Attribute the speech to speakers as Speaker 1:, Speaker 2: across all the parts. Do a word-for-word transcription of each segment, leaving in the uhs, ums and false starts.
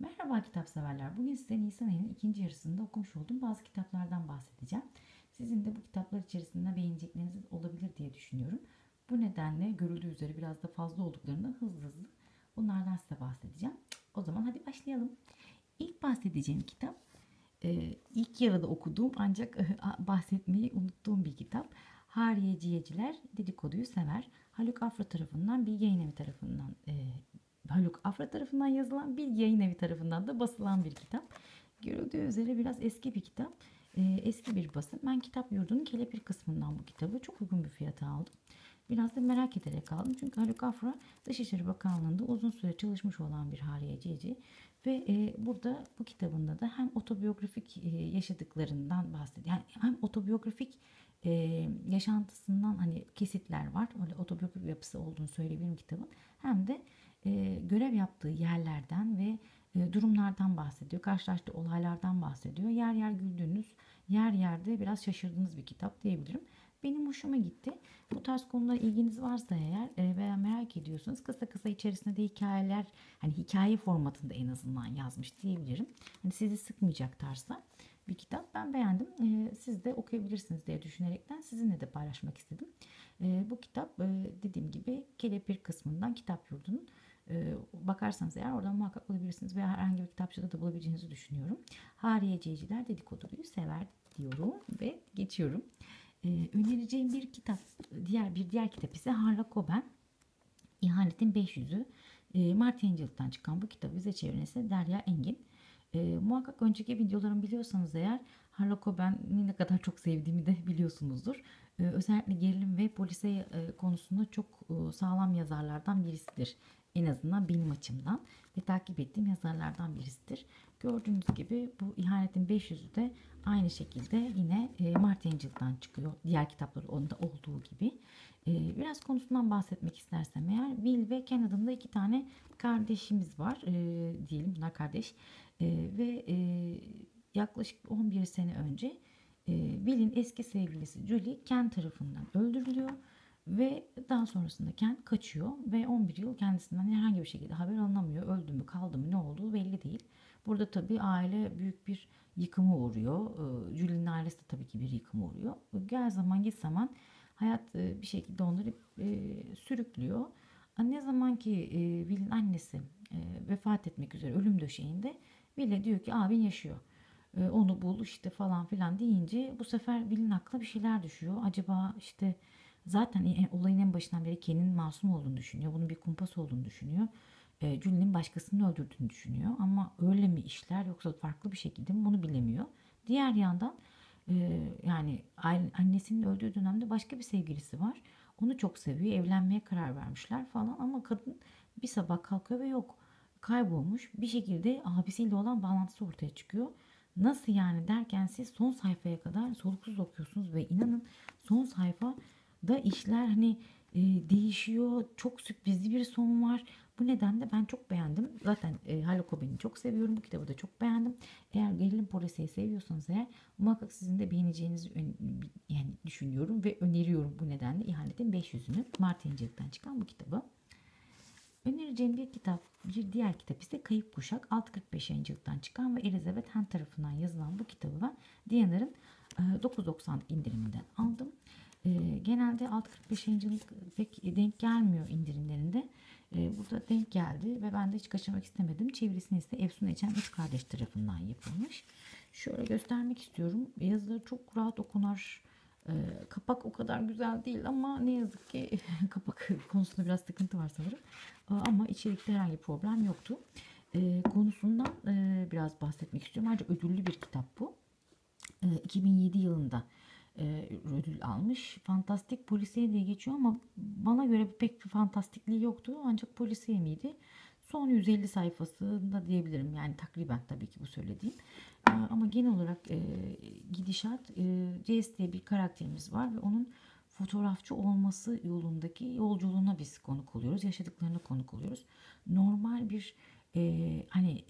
Speaker 1: Merhaba kitap severler. Bugün size Nisan ayının ikinci yarısında okumuş olduğum bazı kitaplardan bahsedeceğim. Sizin de bu kitaplar içerisinde beğenecekleriniz olabilir diye düşünüyorum. Bu nedenle görüldüğü üzere biraz da fazla olduklarından hızlı hızlı bunlardan size bahsedeceğim. O zaman hadi başlayalım. İlk bahsedeceğim kitap e, ilk yarıda okuduğum ancak bahsetmeyi unuttuğum bir kitap. Hariyeciyeciler dedikoduyu sever. Haluk Afra tarafından, Bilge Yayınevi tarafından e, Haluk Afra tarafından yazılan, Bilge Yayınevi tarafından da basılan bir kitap. Görüldüğü üzere biraz eski bir kitap. E, eski bir basım. Ben kitap yurdunun kelepir kısmından bu kitabı çok uygun bir fiyata aldım. Biraz da merak ederek aldım. Çünkü Haluk Afra Dışişleri Bakanlığı'nda uzun süre çalışmış olan bir hariyecici. Ve e, burada bu kitabında da hem otobiyografik e, yaşadıklarından bahsediyor. Yani hem otobiyografik e, yaşantısından hani kesitler var. Öyle otobiyografik yapısı olduğunu söyleyebilirim kitabın. Hem de e, görev yaptığı yerlerden ve e, durumlardan bahsediyor. Karşılaştığı olaylardan bahsediyor. Yer yer güldüğünüz, yer yerde biraz şaşırdığınız bir kitap diyebilirim. Benim hoşuma gitti. Bu tarz konulara ilginiz varsa eğer e, veya merak ediyorsanız kısa kısa içerisinde de hikayeler, hani hikaye formatında en azından yazmış diyebilirim. Hani sizi sıkmayacak tarzda bir kitap. Ben beğendim. E, siz de okuyabilirsiniz diye düşünerekten sizinle de paylaşmak istedim. E, bu kitap e, dediğim gibi Kelepir kısmından Kitap Yurdu'nun e, bakarsanız eğer oradan muhakkak bulabilirsiniz veya herhangi bir kitapçıda da bulabileceğinizi düşünüyorum. Hariyeciler dedikoduyu sever diyorum ve geçiyorum. Ee, önereceğim bir kitap, diğer bir diğer kitap ise Harla Coben, İhanetin beş yüzü. E, Mart Yayıncılık'tan çıkan bu kitabı bize çeviren ise Derya Engin. E, muhakkak önceki videolarımı biliyorsanız eğer Harla Coben'i ne kadar çok sevdiğimi de biliyorsunuzdur. E, özellikle gerilim ve polise e, konusunda çok e, sağlam yazarlardan birisidir. En azından benim açımdan ve takip ettiğim yazarlardan birisidir. Gördüğünüz gibi bu İhanetin beş yüzü de aynı şekilde yine e, Mart Yayıncılık'tan çıkıyor. Diğer kitapları onda olduğu gibi. E, biraz konusundan bahsetmek istersem eğer, Will ve Ken adında iki tane kardeşimiz var. E, diyelim bunlar kardeş. E, ve e, yaklaşık on bir sene önce e, Will'in eski sevgilisi Julie Ken tarafından öldürülüyor. Ve daha sonrasında Ken kaçıyor ve on bir yıl kendisinden herhangi bir şekilde haber alınamıyor. Öldü mü kaldı mı ne olduğu belli değil. Burada tabii aile büyük bir yıkıma uğruyor. E, Julie'nin ailesi de tabii ki bir yıkıma uğruyor. Gel zaman git zaman hayat e, bir şekilde onları e, sürüklüyor. Ne zaman ki e, Will'in annesi e, vefat etmek üzere ölüm döşeğinde, Will'e diyor ki abin yaşıyor. E, onu bul işte falan filan deyince bu sefer Will'in aklına bir şeyler düşüyor. Acaba işte zaten e, olayın en başından beri Ken'in masum olduğunu düşünüyor. Bunun bir kumpas olduğunu düşünüyor. E, Julie'nin başkasını öldürdüğünü düşünüyor. Ama öyle mi işler yoksa farklı bir şekilde mi bunu bilemiyor. Diğer yandan e, yani annesinin öldüğü dönemde başka bir sevgilisi var. Onu çok seviyor. Evlenmeye karar vermişler falan ama kadın bir sabah kalkıyor ve yok. Kaybolmuş. Bir şekilde abisiyle olan bağlantısı ortaya çıkıyor. Nasıl yani derken siz son sayfaya kadar soluksuz okuyorsunuz ve inanın son sayfa da işler hani e, değişiyor. Çok sürprizli bir son var. Bu nedenle ben çok beğendim. Zaten e, Harla Coben'i çok seviyorum. Bu kitabı da çok beğendim. Eğer gerilim polisiye seviyorsanız eğer muhakkak sizin de beğeneceğinizi yani düşünüyorum ve öneriyorum bu nedenle İhanetin beş yüzünü, Mart Yayıncılık'tan çıkan bu kitabı. Önereceğim bir kitap, bir diğer kitap ise Kayıp Kuşak, altı kırk beş Yayıncılık'tan çıkan ve Elizabeth Hand tarafından yazılan bu kitabı ben Diyanar'ın dokuz doksan indiriminden aldım. E, genelde altı kırk beş yayıncılık pek denk gelmiyor indirimlerinde. E, burada denk geldi ve ben de hiç kaçırmak istemedim. Çevirisini ise Efsun Eçen Üç Kardeş tarafından yapılmış. Şöyle göstermek istiyorum. Yazıları çok rahat okunar. E, kapak o kadar güzel değil ama ne yazık ki kapak konusunda biraz sıkıntı var sanırım. E, ama içerikte herhangi bir problem yoktu. E, konusundan e, biraz bahsetmek istiyorum. Ayrıca ödüllü bir kitap bu. E, iki bin yedi yılında e, ödül almış. Fantastik polisiye diye geçiyor ama bana göre pek bir fantastikliği yoktu. Ancak polisiye miydi? Son yüz elli sayfasında diyebilirim. Yani takriben tabii ki bu söylediğim. E, ama genel olarak e, gidişat e, Jace diye bir karakterimiz var ve onun fotoğrafçı olması yolundaki yolculuğuna biz konuk oluyoruz. Yaşadıklarına konuk oluyoruz. Normal bir e, hani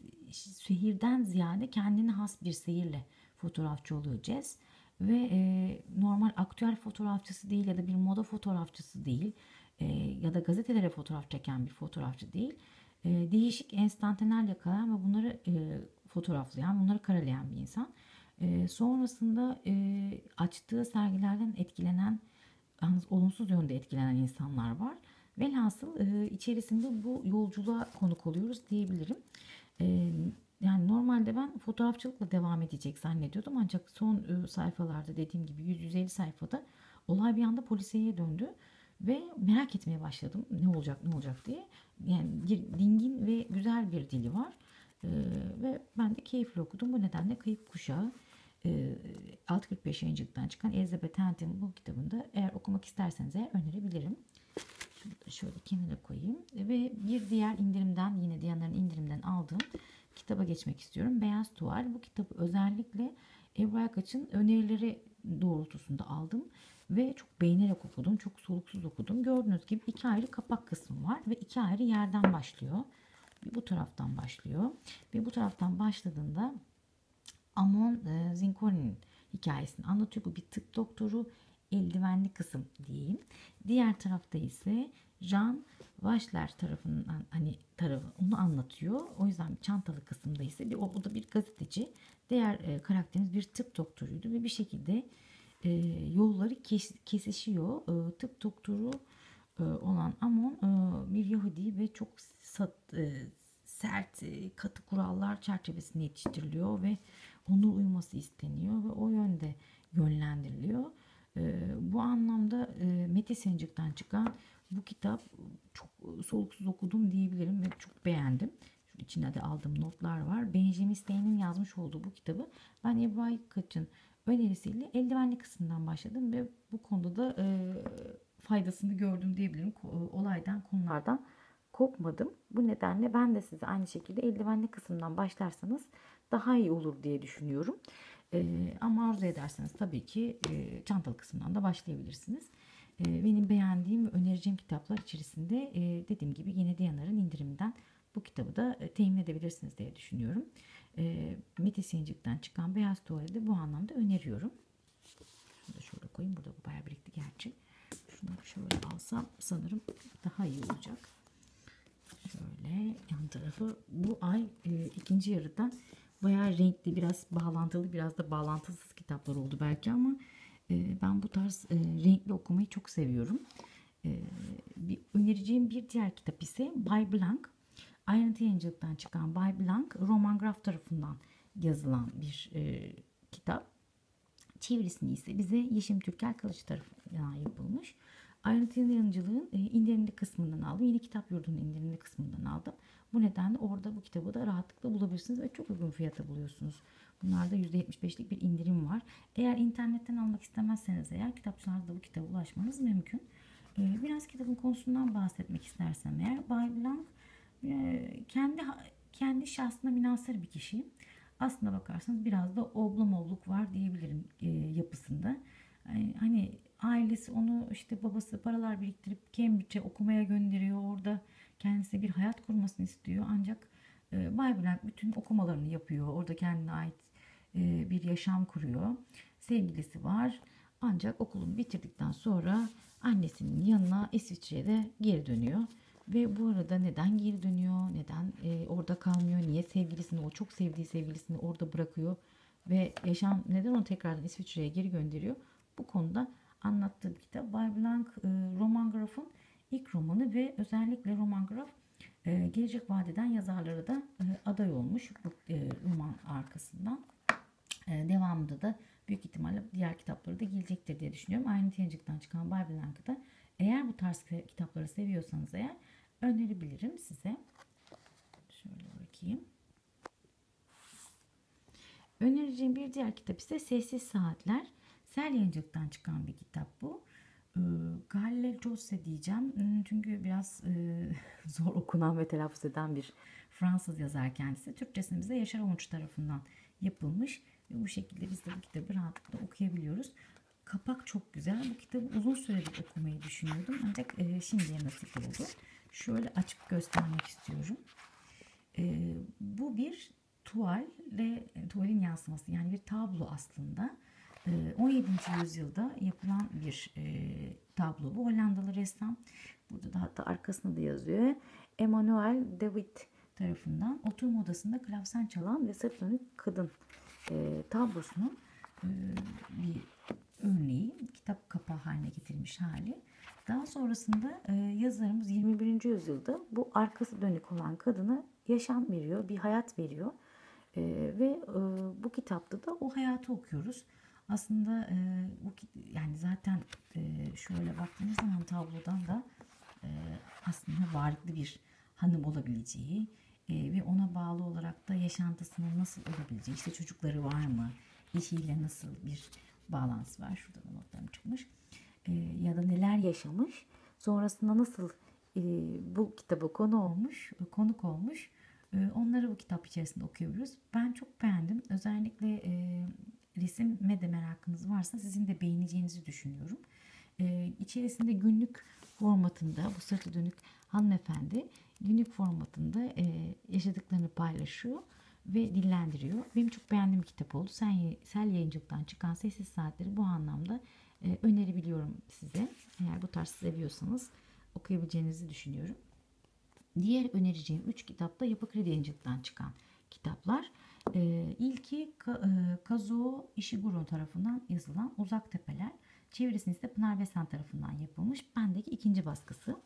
Speaker 1: şehirden ziyade kendine has bir seyirle fotoğrafçı oluyor Jess. Ve e, normal aktüel fotoğrafçısı değil ya da bir moda fotoğrafçısı değil e, ya da gazetelere fotoğraf çeken bir fotoğrafçı değil. E, değişik enstantaneler yakalayan ve bunları e, fotoğraflayan, bunları karalayan bir insan. E, sonrasında e, açtığı sergilerden etkilenen, yalnız olumsuz yönde etkilenen insanlar var. Velhasıl e, içerisinde bu yolculuğa konuk oluyoruz diyebilirim. E, Yani normalde ben fotoğrafçılıkla devam edecek zannediyordum. Ancak son e, sayfalarda, dediğim gibi yüz yüz elli sayfada olay bir anda polisiyeye döndü. Ve merak etmeye başladım. Ne olacak ne olacak diye. Yani dingin ve güzel bir dili var. E, Ve ben de keyifli okudum. Bu nedenle Kayıp Kuşağı, e, altı yüz kırk beş yayıncılıktan çıkan Elizabeth Hent'in bu kitabında eğer okumak isterseniz eğer önerebilirim. Şunu da şöyle kenara koyayım. Ve bir diğer indirimden, yine Diyanar'ın indirimden aldığım kitaba geçmek istiyorum. Beyaz Tuval. Bu kitabı özellikle Ebru Aykaç'ın önerileri doğrultusunda aldım. Ve çok beğenerek okudum. Çok soluksuz okudum. Gördüğünüz gibi iki ayrı kapak kısmı var. Ve iki ayrı yerden başlıyor. Bir bu taraftan başlıyor. Ve bu taraftan başladığında Amon e, Zinko'nun hikayesini anlatıyor. Bu bir tıp doktoru, eldivenli kısım diyeyim. Diğer tarafta ise Jean Vacheler tarafından, hani tarafı onu anlatıyor. O yüzden çantalı kısımda ise bir, o, o da bir gazeteci. Diğer e, karakterimiz bir tıp doktoruydu ve bir şekilde e, yolları kes, kesişiyor. E, tıp doktoru e, olan Amon e, bir Yahudi ve çok sat, e, sert, e, katı kurallar çerçevesinde yetiştiriliyor ve onur uyması isteniyor ve o yönde yönlendiriliyor. E, bu anlamda e, Metis Yayıncılık'tan çıkan bu kitap çok soluksuz okudum diyebilirim ve çok beğendim. Şu içinde de aldığım notlar var. Benjamin Stein'in yazmış olduğu bu kitabı ben Ebru Aykaç'ın önerisiyle eldivenli kısmından başladım ve bu konuda da e, faydasını gördüm diyebilirim. Olaydan, konulardan kopmadım. Bu nedenle ben de size aynı şekilde eldivenli kısımdan başlarsanız daha iyi olur diye düşünüyorum. E, ama arzu ederseniz tabii ki e, çantalı kısımdan da başlayabilirsiniz. E, benim beğendiğim ve önereceğim kitaplar içerisinde e, dediğim gibi yine Diyanar'ın indiriminden bu kitabı da e, temin edebilirsiniz diye düşünüyorum. E, Metis Yayıncılık'tan çıkan Beyaz Tuval'i de bu anlamda öneriyorum. Şunu da şöyle koyayım. Burada bu bayağı birikti gerçi. Şunları şöyle alsam sanırım daha iyi olacak. Şöyle yan tarafı bu ay e, ikinci yarıda bayağı renkli, biraz bağlantılı, biraz da bağlantısız kitaplar oldu belki ama e, ben bu tarz e, renkli okumayı çok seviyorum. E, bir önereceğim bir diğer kitap ise Bay Blank. Ayrıntı Yayıncılık'tan çıkan Bay Blank, Roman Graf tarafından yazılan bir e, kitap. Çevirisini ise bize Yeşim Türker Kılıç tarafından yapılmış. Ayrıntılı yayıncılığın e, indirimli kısmından aldım. Yeni Kitap Yurdu'nun indirimli kısmından aldım. Bu nedenle orada bu kitabı da rahatlıkla bulabilirsiniz ve çok uygun fiyata buluyorsunuz. Bunlarda yüzde yetmiş beşlik bir indirim var. Eğer internetten almak istemezseniz eğer kitapçılarda bu kitaba ulaşmanız mümkün. E, biraz kitabın konusundan bahsetmek istersem eğer, Bay Blanc e, kendi kendi şahsına münhasır bir kişi. Aslına bakarsanız biraz da oblamoğluk var diyebilirim e, yapısında. Yani hani ailesi onu, işte babası paralar biriktirip Cambridge'e okumaya gönderiyor. Orada kendisi bir hayat kurmasını istiyor. Ancak e, Bay Blank bütün okumalarını yapıyor. Orada kendine ait e, bir yaşam kuruyor. Sevgilisi var. Ancak okulunu bitirdikten sonra annesinin yanına İsviçre'de geri dönüyor. Ve bu arada neden geri dönüyor, neden e, orada kalmıyor, niye sevgilisini, o çok sevdiği sevgilisini orada bırakıyor ve yaşam neden onu tekrardan İsviçre'ye geri gönderiyor? Bu konuda anlattığı bir kitap. Bay Blanc, e, Roman Graf'ın ilk romanı ve özellikle Roman Graf e, Gelecek Vadeden yazarları da e, aday olmuş bu e, roman arkasından. E, devamında da büyük ihtimalle diğer kitapları da gelecektir diye düşünüyorum. Aynı Yayıncılık'tan çıkan Bay Blanc'ı da eğer bu tarz kitapları seviyorsanız eğer önerebilirim size. Şöyle bakayım. Önereceğim bir diğer kitap ise Sessiz Saatler. Sel Yayıncılık'tan çıkan bir kitap bu. E, Galle Josse diyeceğim. Çünkü biraz e, zor okunan ve telaffuz eden bir Fransız yazar kendisi. Türkçesini bize Yaşar Onç tarafından yapılmış. Ve bu şekilde biz de bu kitabı rahatlıkla okuyabiliyoruz. Kapak çok güzel. Bu kitabı uzun süredir okumayı düşünüyordum. Ancak e, şimdiye nasip oldu. Şöyle açıp göstermek istiyorum. E, bu bir tuval ve tuvalin yansıması. Yani bir tablo aslında. E, on yedinci yüzyılda yapılan bir e, tablo. Bu Hollandalı ressam. Burada da hatta arkasında da yazıyor. Emmanuel David tarafından oturma odasında klavsen çalan ve sırt dönük kadın e, tablosunun e, bir örneği, kitap kapağı haline getirilmiş hali. Daha sonrasında e, yazarımız yirmi birinci yüzyılda bu arkası dönük olan kadına yaşam veriyor, bir hayat veriyor. E, ve e, bu kitapta da o hayatı okuyoruz. Aslında e, bu yani zaten e, şöyle baktığınız zaman tablodan da e, aslında varlıklı bir hanım olabileceği e, ve ona bağlı olarak da yaşantısının nasıl olabileceği, işte çocukları var mı, eşiyle nasıl bir bağlantısı var, şurada da notlarım çıkmış, e, ya da neler yaşamış, sonrasında nasıl e, bu kitaba konu olmuş, konuk olmuş, e, onları bu kitap içerisinde okuyabiliyoruz. Ben çok beğendim. Özellikle e, resime de merakınız varsa sizin de beğeneceğinizi düşünüyorum. E, içerisinde günlük formatında bu sırtı dönük hanımefendi günlük formatında e, yaşadıklarını paylaşıyor ve dillendiriyor. Benim çok beğendiğim bir kitap oldu. Sel, Sel Yayıncılık'tan çıkan Sessiz Saatleri bu anlamda e, önerebiliyorum size. Eğer bu tarz seviyorsanız okuyabileceğinizi düşünüyorum. Diğer önereceğim üç kitap da Yapı Kredi Yayıncılık'tan çıkan kitaplar. E, ilki e, Kazuo Ishiguro tarafından yazılan Uzak Tepeler. Çevirisini ise Pınar Besen tarafından yapılmış. Bendeki ikinci baskısı.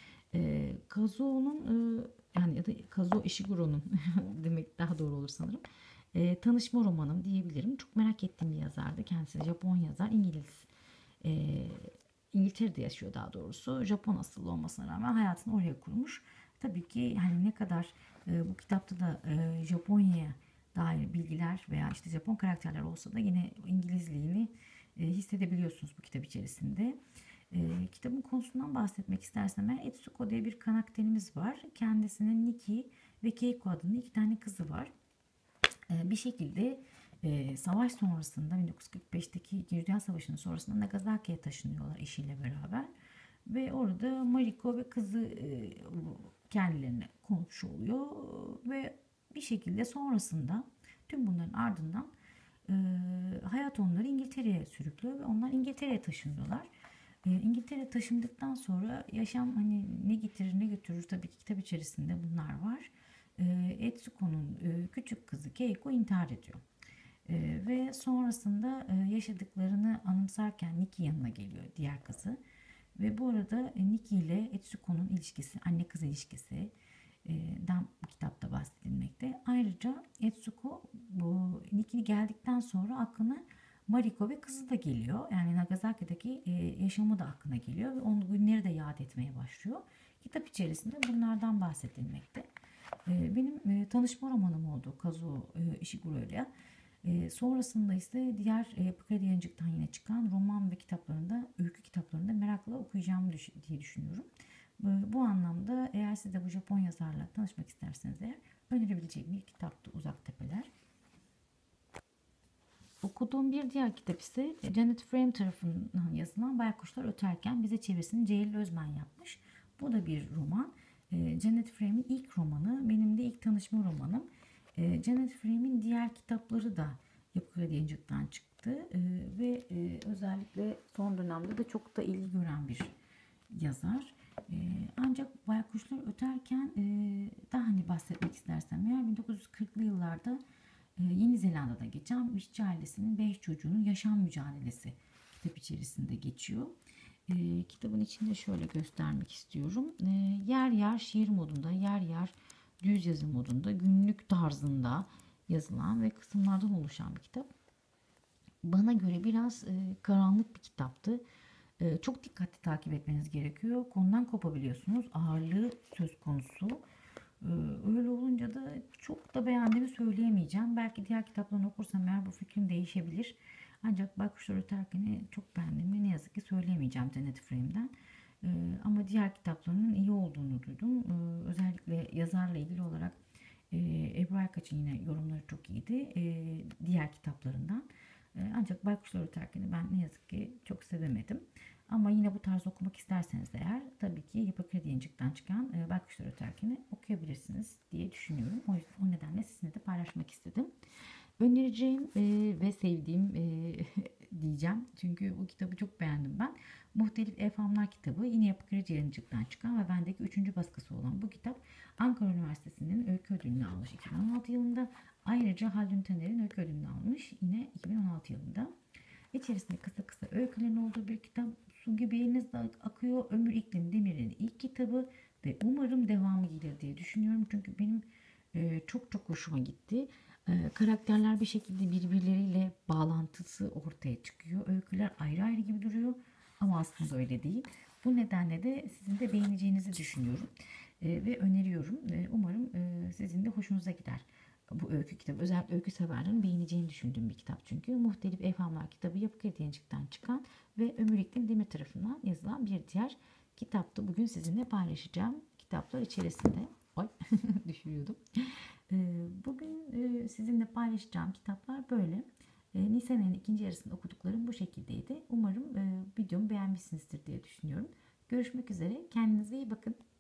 Speaker 1: E, Kazuo'nun e, yani ya da Kazuo Ishiguro'nun demek daha doğru olur sanırım. E, tanışma romanım diyebilirim. Çok merak ettiğim bir yazardı. Kendisi Japon yazar, İngiliz. E, İngiltere'de yaşıyor daha doğrusu. Japon asıllı olmasına rağmen hayatını oraya kurmuş. Tabii ki hani ne kadar e, bu kitapta da e, Japonya'ya dair bilgiler veya işte Japon karakterler olsa da yine İngilizliğini e, hissedebiliyorsunuz bu kitap içerisinde. E, kitabın konusundan bahsetmek istersem eğer, Etsuko diye bir karakterimiz var. Kendisinin Niki ve Keiko adında iki tane kızı var. E, bir şekilde e, savaş sonrasında bin dokuz yüz kırk beşteki İkinci Dünya Savaşı'nın sonrasında Nagasaki'ye taşınıyorlar eşiyle beraber. Ve orada Mariko ve kızı e, kendilerine komşu oluyor. Ve bir şekilde sonrasında tüm bunların ardından e, hayat onları İngiltere'ye sürüklüyor ve onlar İngiltere'ye taşınıyorlar. E, İngiltere'ye taşındıktan sonra yaşam hani ne getirir ne götürür, tabii ki kitap içerisinde bunlar var. E, Etsuko'nun e, küçük kızı Keiko intihar ediyor. E, ve sonrasında e, yaşadıklarını anımsarken Niki yanına geliyor, diğer kızı. Ve bu arada e, Niki ile Etsuko'nun ilişkisi, anne kız ilişkisi e, dan bu kitapta bahsedilmekte. Ayrıca Etsuko bu Niki geldikten sonra aklına Mariko ve kızı da geliyor. Yani Nagasaki'deki e, yaşamı da aklına geliyor ve onun günleri de yad etmeye başlıyor. Kitap içerisinde bunlardan bahsedilmekte. E, benim e, tanışma romanım oldu Kazuo e, Ishiguro ile. E, sonrasında ise diğer e, Yapı Kredi Yayıncılık'tan yine çıkan roman ve kitaplarında, öykü kitaplarında merakla okuyacağımı düş- diye düşünüyorum. E, bu anlamda eğer siz de bu Japon yazarla tanışmak isterseniz eğer, önerebileceğim bir kitaptı Uzak Tepeler. Okuduğum bir diğer kitap ise Janet Frame tarafından yazılan Baykuşlar Öterken, bize çevirisini Ceylin Özmen yapmış. Bu da bir roman. E, Janet Frame'in ilk romanı, benim de ilk tanışma romanım. E, Janet Frame'in diğer kitapları da Yapı Kredi Yayıncılık'tan çıktı e, ve e, özellikle son dönemde de çok da ilgi gören bir yazar. E, ancak Baykuşlar Öterken e, daha hani bahsetmek istersem eğer, bin dokuz yüz kırklı yıllarda e, Yeni Zelanda'da geçen işçi ailesinin beş çocuğunun yaşam mücadelesi kitap içerisinde geçiyor. E, kitabın içinde şöyle göstermek istiyorum. E, yer yer şiir modunda, yer yer düz yazı modunda, günlük tarzında yazılan ve kısımlardan oluşan bir kitap. Bana göre biraz e, karanlık bir kitaptı. E, çok dikkatli takip etmeniz gerekiyor. Konudan kopabiliyorsunuz. Ağırlığı söz konusu. E, öyle olunca da çok da beğendiğimi söyleyemeyeceğim. Belki diğer kitaplarını okursam eğer bu fikrim değişebilir. Ancak Baykuşlar Öterken'i çok beğendiğimi ne yazık ki söyleyemeyeceğim Janet Frame'den. E, ama diğer kitaplarının iyi olduğunu duydum. E, özellikle yazarla ilgili olarak e, Ebru Erkaç'ın yine yorumları çok iyiydi. E, diğer kitaplarından. E, ancak Baykuşlar Öterken'i ben ne yazık ki çok sevemedim. Ama yine bu tarz okumak isterseniz eğer, tabii ki Yapı Kredi Yayıncılık'tan çıkan e, Baykuşlar Öterken'i okuyabilirsiniz diye düşünüyorum. O, yüzden, o nedenle sizinle de paylaşmak istedim. Önereceğim e, ve sevdiğim e, diyeceğim. Çünkü bu kitabı çok beğendim ben. Muhtelif Evhamlar kitabı yine Yapı Kredi Yayıncılık'tan çıkan ve bendeki üçüncü baskısı olan bu kitap Ankara Üniversitesi'nin öykü ödülünü almış iki bin on altı yılında. Ayrıca Haldun Taner'in öykü ödülünü almış yine iki bin on altı yılında. İçerisinde kısa kısa öykülerin olduğu bir kitap. Su gibi elinizde akıyor. Ömür İklim Demir'in ilk kitabı ve umarım devamı gelir diye düşünüyorum. Çünkü benim e, çok çok hoşuma gitti. E, karakterler bir şekilde birbirleriyle bağlantısı ortaya çıkıyor. Öyküler ayrı ayrı gibi duruyor ama aslında öyle değil. Bu nedenle de sizin de beğeneceğinizi düşünüyorum e, ve öneriyorum. E, umarım e, sizin de hoşunuza gider. Bu öykü kitabı özellikle öykü severlerin beğeneceğini düşündüğüm bir kitap çünkü. Muhtelif Evhamlar kitabı Yapı Kredi Yayıncılık'tan çıkan ve Ömür İklim Demir tarafından yazılan bir diğer kitaptı. Bugün sizinle paylaşacağım kitaplar içerisinde. Oy düşürüyordum. Ee, Bugün e, sizinle paylaşacağım kitaplar böyle. E, Nisan ayının ikinci yarısında okuduklarım bu şekildeydi. Umarım e, videomu beğenmişsinizdir diye düşünüyorum. Görüşmek üzere. Kendinize iyi bakın.